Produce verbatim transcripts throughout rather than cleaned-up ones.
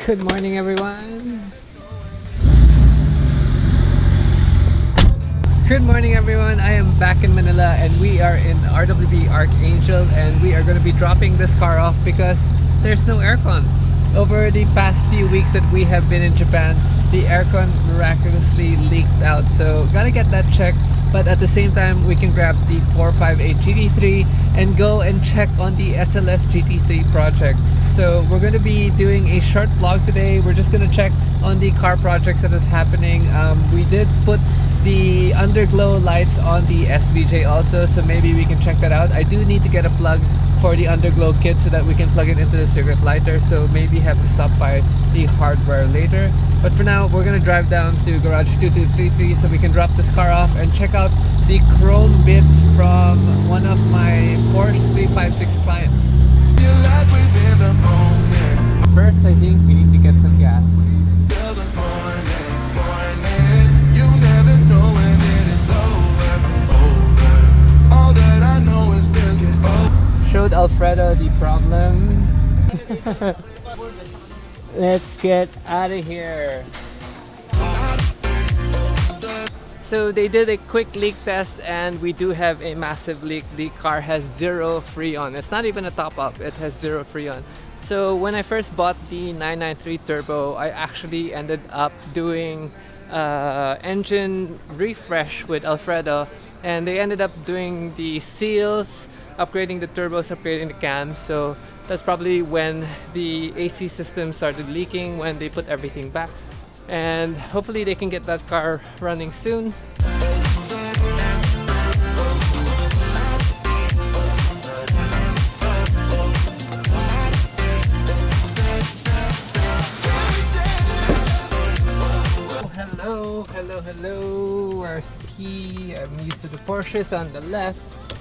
Good morning, everyone. Good morning, everyone. I am back in Manila and we are in R W D Archangel, and we are going to be dropping this car off because there's no aircon. Over the past few weeks that we have been in Japan, the aircon miraculously leaked out, so gotta get that checked. But at the same time, we can grab the four fifty-eight G T three and go and check on the S L S G T three project. So we're going to be doing a short vlog today. We're just going to check on the car projects that is happening. Um, we did put the underglow lights on the S V J also, so maybe we can check that out. I do need to get a plug for the underglow kit so that we can plug it into the circuit lighter, so maybe have to stop by the hardware later. But for now, we're going to drive down to Garage two two three three so we can drop this car off and check out the chrome bits from one of my Porsche three fifty-six clients. First, I think we need to get some gas. Showed Alfredo the problem. Let's get out of here. So they did a quick leak test and we do have a massive leak. The car has zero Freon. It's not even a top-up, it has zero Freon. So when I first bought the nine ninety-three Turbo, I actually ended up doing uh, engine refresh with Alfredo, and they ended up doing the seals, upgrading the turbos, upgrading the cams. So that's probably when the A C system started leaking, when they put everything back. And hopefully they can get that car running soon. Hello, hello, hello. Where's the key? I'm used to the Porsches on the left.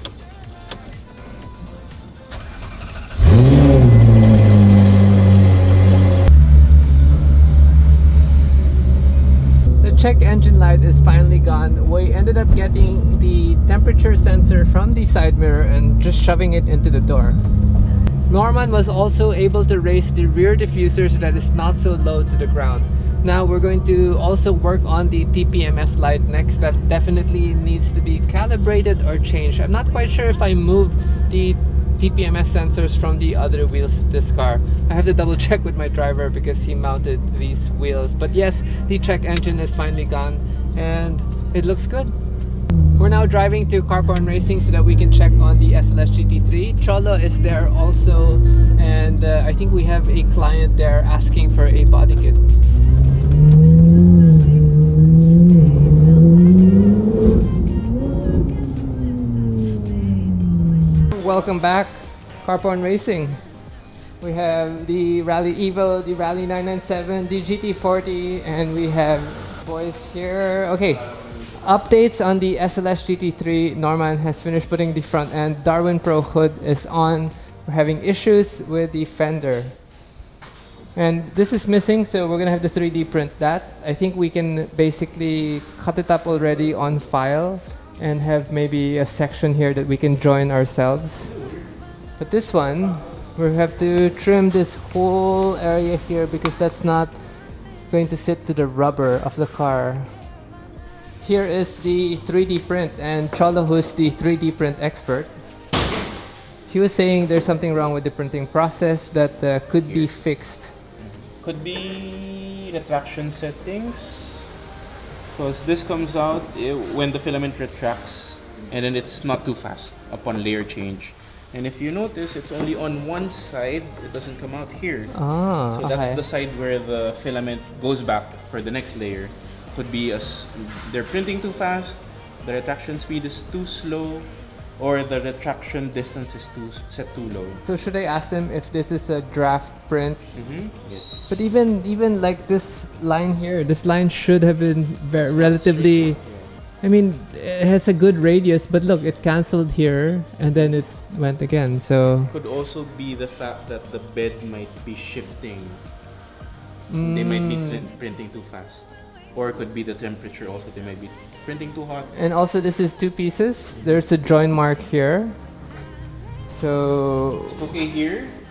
Check engine light is finally gone. We ended up getting the temperature sensor from the side mirror and just shoving it into the door. Norman was also able to raise the rear diffuser so that it's not so low to the ground. Now we're going to also work on the T P M S light next. That definitely needs to be calibrated or changed. I'm not quite sure if I moved the T P M S sensors from the other wheels of this car. I have to double check with my driver because he mounted these wheels. But yes, the check engine is finally gone and it looks good. We're now driving to Carporn Racing so that we can check on the S L S G T three. Cholo is there also, and uh, I think we have a client there asking for a body kit. Welcome back, Carporn Racing. We have the Rally Evo, the Rally nine ninety-seven, the G T forty, and we have boys here. Okay, updates on the S L S G T three. Norman has finished putting the front end. Darwin Pro hood is on. We're having issues with the fender. And this is missing, so we're gonna have to three D print that. I think we can basically cut it up already on file and have maybe a section here that we can join ourselves. But this one, we have to trim this whole area here because that's not going to sit to the rubber of the car. Here is the three D print, and Cholo, who's the three D print expert, he was saying there's something wrong with the printing process that uh, could be fixed. Could be retraction settings. Because this comes out when the filament retracts and then it's not too fast upon layer change. And if you notice, it's only on one side, it doesn't come out here. Ah, so that's okay. the side where the filament goes back for the next layer. Could be as they're printing too fast, the retraction speed is too slow, or the retraction distance is too set too low. So should I ask them if this is a draft print? Mm-hmm. Yes. But even even like this line here, this line should have been very relatively. Yeah. I mean, it has a good radius, but look, it cancelled here and then it went again. So could also be the fact that the bed might be shifting. mm. They might be printing too fast, or it could be the temperature also. They might be printing too hot. And also, this is two pieces. There's a join mark here. So okay here.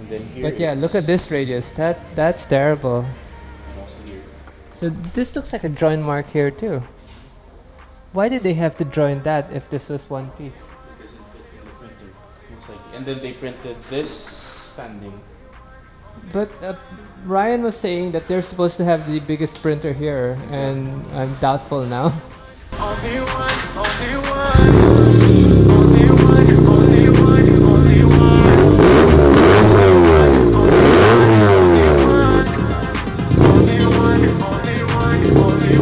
And then here But yeah, is look at this radius. That that's terrible. also here. So this looks like a join mark here too. Why did they have to join that if this was one piece? It doesn't fit in the printer. Most likely. And then they printed this standing. But uh, Ryan was saying that they're supposed to have the biggest printer here, and I'm doubtful now. Only one, only one, only one, only one, only one, only one, only one, only one, only one, only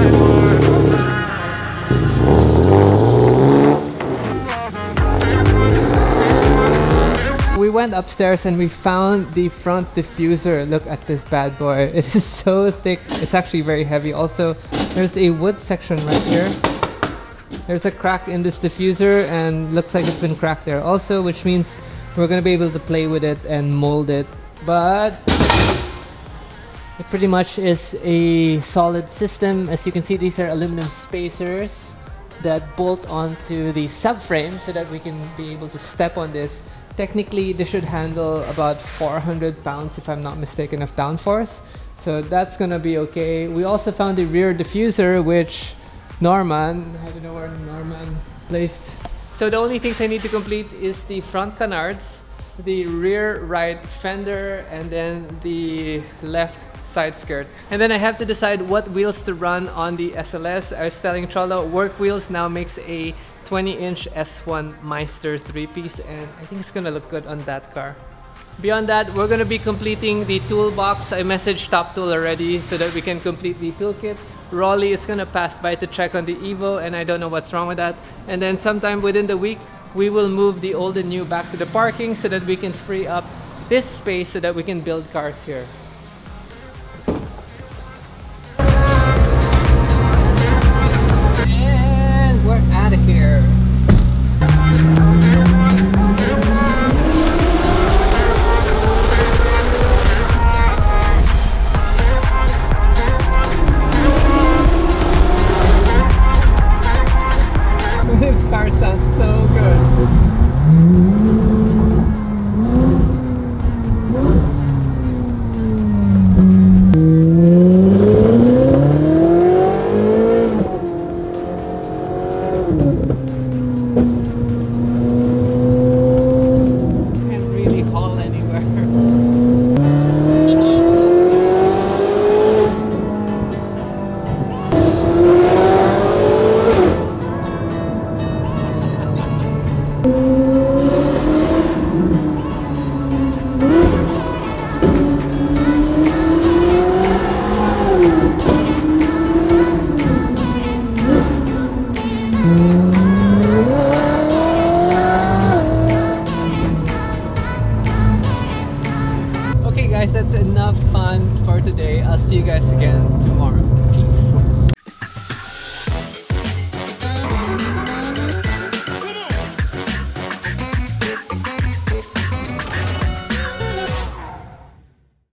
one. We went upstairs and we found the front diffuser. Look at this bad boy. It is so thick. It's actually very heavy. Also, there's a wood section right here. There's a crack in this diffuser and looks like it's been cracked there also, which means we're gonna be able to play with it and mold it. But it pretty much is a solid system. As you can see, these are aluminum spacers that bolt onto the subframe so that we can be able to step on this. Technically, this should handle about four hundred pounds, if I'm not mistaken, of downforce. So that's gonna be okay. We also found the rear diffuser, which Norman, I don't know where Norman placed. So the only things I need to complete is the front canards, the rear right fender, and then the left side skirt. And then I have to decide what wheels to run on the S L S. I was telling Cholo, Work Wheels now makes a twenty inch S one Meister three piece, and I think it's gonna look good on that car. Beyond that, we're gonna be completing the toolbox. I messaged Top Tool already so that we can complete the toolkit. Rolly is gonna pass by to check on the Evo, and I don't know what's wrong with that. And then sometime within the week, we will move the old and new back to the parking so that we can free up this space so that we can build cars here.